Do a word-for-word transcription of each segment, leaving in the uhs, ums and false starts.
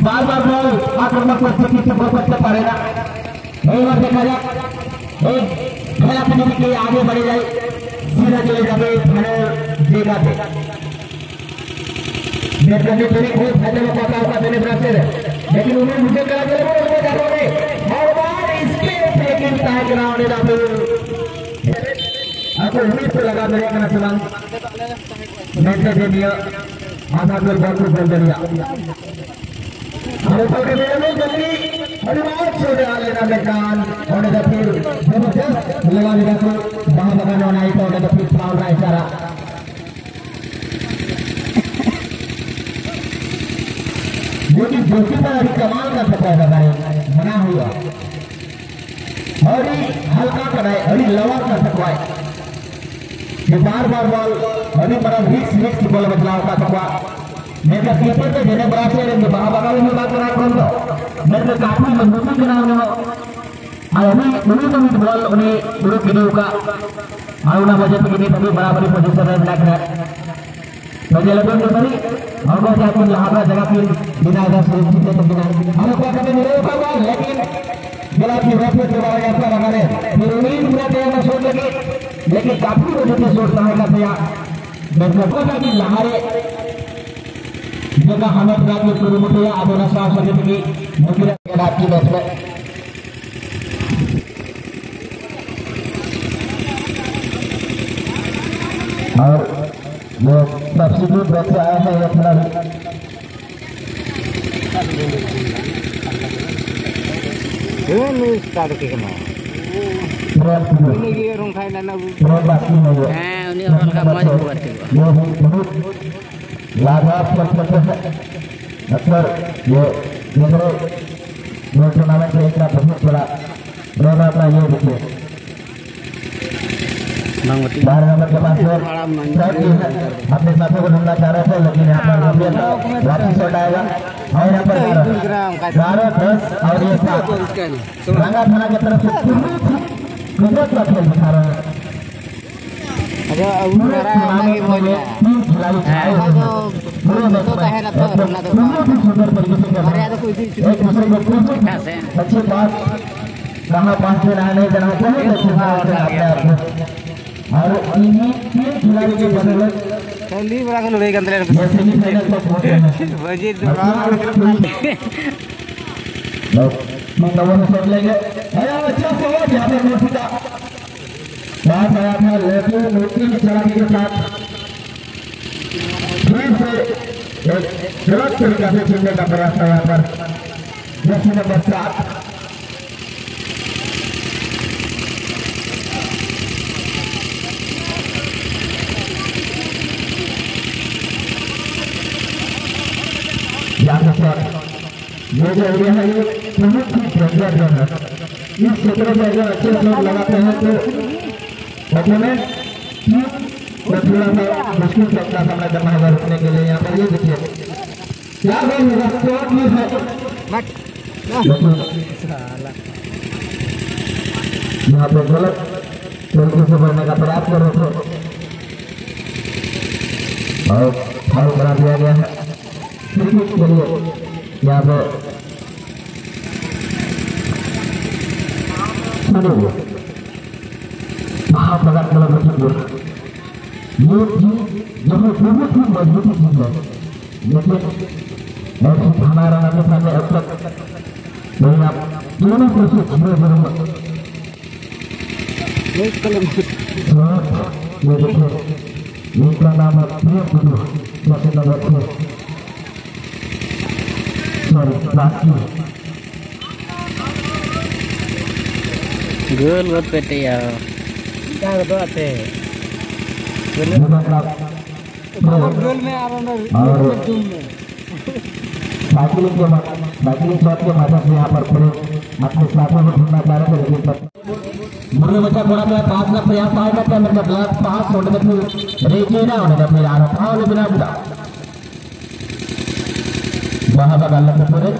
बार बार ball आक्रमक परिस्थिति से बच सकते पड़ेगा। नहीं बार देखा जाए एक खेला समिति के आगे बढ़े जाए सीधा चले जाए फाइनल जगह पे बैट करने के लिए बहुत फायदा में पहुंचा होगा पहले ब्रांचर लेकिन उन्हें मुझे करा चले वो उन्हें जाते हुए और बार इसके सेकंड टाइम ग्राउंड है ना आपको उम्मीद से लगा मेरे का नसमान मैच दे दिया आधा गोल बॉल को गोल दिया और तो के में जल्दी अनुमान छोड़े वाले ना मैदान और इधर फिर जबरदस्त लगा दिया को वहां लगाने वाला है तो इधर फिर फाउल का इशारा जो कि जोशी पर अभी कमाल का सकता है बना हुआ और हल्का कराए अभी लवर का सकवा है बार बार बॉल अभी बड़ा रिक्स रिक्स बॉल बदलाव का सकवा मेरे कीपर के देने बराबर है बाबा में बात करा कौन तो मेरे काफी मजबूती के नाम में अभी उन्हीं को भी बॉल उन्हें पूरे वीडियो का और ना वजह से भी बराबरी पोजीशन में लग रहा है मुझे लगे कि भाई और बहुत ज्यादा यहाँ जगह की बिना इधर सुरक्षित है तो बिना हमें क्या करते मेरे ऊपर बॉल लेकिन बिना की रोक के बाद यहाँ पर लगा रहे फिर उम्मीद पूरा तैयार में शोट लगे लेकिन काफी वजह से शोट समय का तैयार मैं को था कि लहारे जगह हमें प्राप्त में शुरू होते हैं आधोना साफ सके की मुझे रात की मैच में और वो सब्सिट्यूट बैठ से आया है ये खिलाड़ी ये नहीं स्टार्ट के ना ये रोंग खाई ना वो बाकी नहीं है हां उन्हें और का मज हुआ थे वो बहुत लाजवाब मतलब है अक्सर ये दूसरे वो टूर्नामेंट में इतना बहुत बड़ा रोना अपना ये देखिए बारह नंबर के पास अपने साथियों को ढूंढना चाह रहे थे लेकिन यहाँ पर वापस शॉट आएगा और यहाँ पर बारह दस और ये सात रंगा थाना की तरफ से कुदरत का खेल दिखा रहे हैं अच्छी बात कहाँ पांच में रहने देना और इन्हीं तीन खिलाड़ी के बदले चली बड़ा के लड़ाई करते हैं जैसे कि फाइनल तक पहुंचे हैं वजी मैं नंबर शॉट लेंगे अरे अच्छा शॉट यहां पे मूर्ति का बात आया था लेकिन मूर्ति की खिलाड़ी के साथ फिर से एक गलत तरीके से खेलने का प्रयास था यहाँ पर जैसे नंबर सात ये जो एरिया है ये बहुत ही डेंजर जोन है इस क्षेत्र में अगर अच्छे शॉट लगाते हैं तो ओपोनेंट को थोड़ा सा मुश्किल सकता है सामना करना है रुकने के लिए यहाँ पर ये देखिए क्या गोल होगा शॉट मिस है यहाँ पे गलत तरीके से बढ़ने का प्रयास कर रहे थे और फाउल करा दिया गया है क्रिकेट के लिए यहाँ पे बहुत बड़ा क्लब है ये चीज जो है बहुत ही मजबूती चीज है लेकिन ऐसे हमारा हमारे सामने अब तक नहीं आप दोनों कोशिश धीरे धीरे ये देखिए इनका नाम है प्रिय गुरु जैसे नंबर छः गोल बहुत पेटे यार क्या तो आते गोल में आ रहा है जूम में साइकिलिंग के साइकिलिंग शॉट के माध्यम से यहाँ पर पूरे अपने साथियों को ढूंढना चाह रहे थे लेकिन मुर्गे बच्चा थोड़ा सा पास का प्रयास आएगा क्या मतलब ग्लास पास होने में फिर रेचे ना होने में फिर आ रहा था बिना बुरा वहां पर डालना के पूरे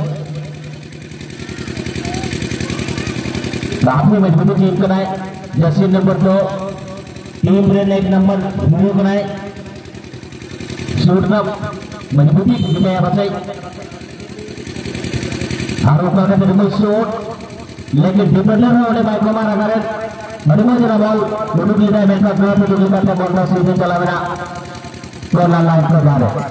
काफी मजबूती टीम बनाए जर्सी नंबर दो टीम ब्रेन एक नंबर मुंह बनाए शूट में मजबूती बताई Harus pakai dribble shoot, लेकिन डिफेंडर है उन्हें बाइक मारा करे बड़े जरा बॉल दो की है मैच का प्लेयर तो जो करते बॉल का सीधे चला बिना गोल लाइन पर जा रहे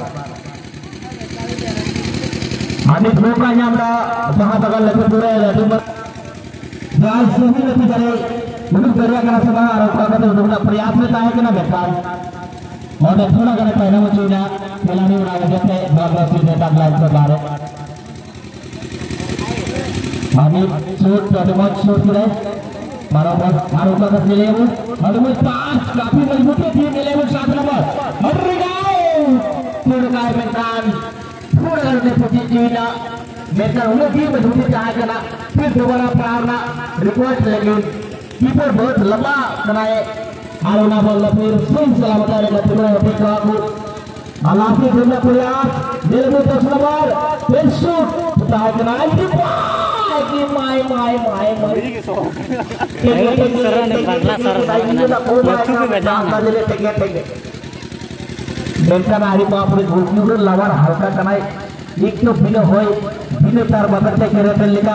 अनित मौका ᱧᱟᱢदा जहां बगल लगे पूरे रेडी पर गाल सही नहीं करे उन्हें दरिया का सभा और का तो प्रयास में है कि ना बेकार और थोड़ा करे पहले वो चुना खिलाड़ी उड़ा देते बॉल का सीधे तक लाइन पर जा रहे Hamid shoot dari bawah shoot kira, baru baru baru Milewu, baru pas, tapi meliputi di Milewu satu nomor, Rodrigo, Rodrigo menang, Rodrigo meliputi Cina, menang udah di meliputi cahaya kena, फिर दोबारा प्रारना record लगी, keeper बहुत लंबा बनाए, आरोना ball फिर swing सलामत है लेकिन तुम्हें होते काबू, आलाफी दुनिया प्रयास, Milewu दस नंबर, फिर shoot, cahaya kena, ini lagi main main main main dan hari papri guru lawan halka karena ikut bina hoy bina tar bakat kira pelika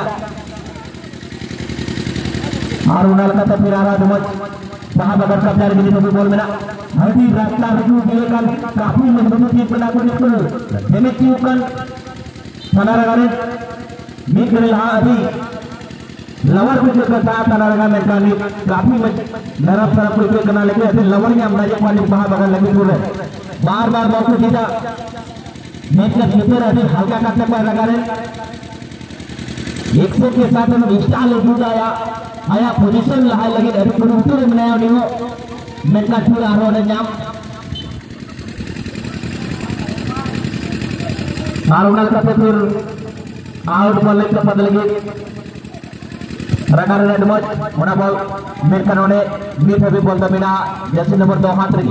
arunal kata pirara dumat bahan bakat kapal gini tuh bol mena hari rata raju biarkan kafu menduduki penakut itu demi ciukan mana ragane मित्र हाँ अभी lover कुछ करता है तना लगा मैं काली काफी नरम तरफ कुछ करना लगे ऐसे लवर ने हमने जो पानी बाहर बगल लगे पूरे बार बार बॉल को सीधा मैच का स्लिपर अभी हल्का करने पर लगा रहे एक सौ के साथ हम इंस्टॉल हो आया आया पोजीशन लहाई लगे अभी कोई उत्तर नहीं आया नहीं हो मैच का पूरा आ रहा है जाम आरोनल का फिर आउट बॉल लेकर बदल गई रगार रेड मच mana ball mirkan oleh mir tapi ball tamina jersey nomor dua hatri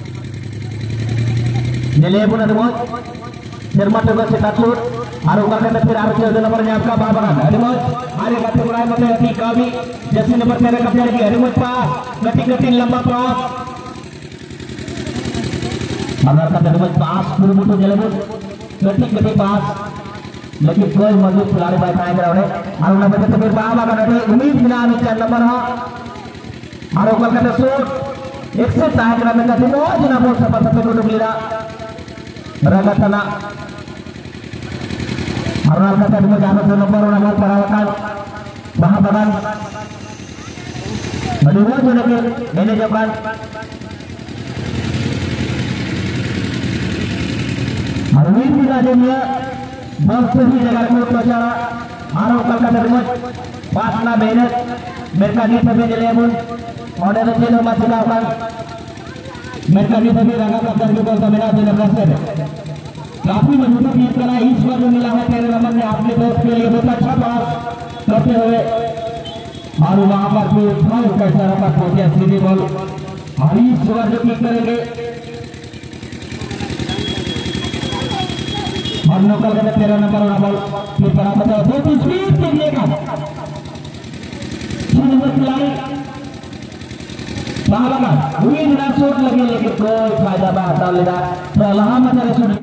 nilai pun ada mot cermat juga setatut aru karena फिर आर के nomor nya आपका बाबा ada mot hari kata mulai mata hati kami jersey nomor तेरह kapten lagi ada mot pas ketik-ketik lamba pas agar kata mot pas buru-buru jalan ketik-ketik pas लेकिन कोई मजबूत खिलाड़ी बैठाए गए उन्हें और उन्हें बच्चे फिर बाबा का नहीं उम्मीद बिना नीचे नंबर हो और ऊपर का शूट एक से ताक रहा में कहते बहुत जना बोल सब सब को डुबलीरा रगा तना और उन्हें कहते हैं मुझे आने से नंबर उन्हें बहुत पड़ा होता वहाँ बगल बड़ी वो जो लगे मैंने जब बात और उम्मीद बिना जमीया बहुत सही जगह को पहुंचाया आरो कलका धर्मज पासना मेहनत मेरका नी सभी जले मुन ऑर्डर से नो मासिका का मेरका नी सभी रंगा का दर्ज को समेना से नमस्ते काफी मजबूत जीत करा इस बार जो मिला है तेरे रमन ने अपने दोस्त के लिए बहुत अच्छा पास करते हुए और वहां पर फिर फाउल का इशारा पर पहुंचा सीधी बॉल और इस बार जो किक करेंगे और नौकर का तेरह नंबर वाला बॉल फिर बराबर है दो तीन स्पीड के लिए का छह नंबर खिलाड़ी बाहर लगा हुई ना शॉट लगे लेकिन कोई फायदा बाहर डाल लेगा तो अल्लाह मत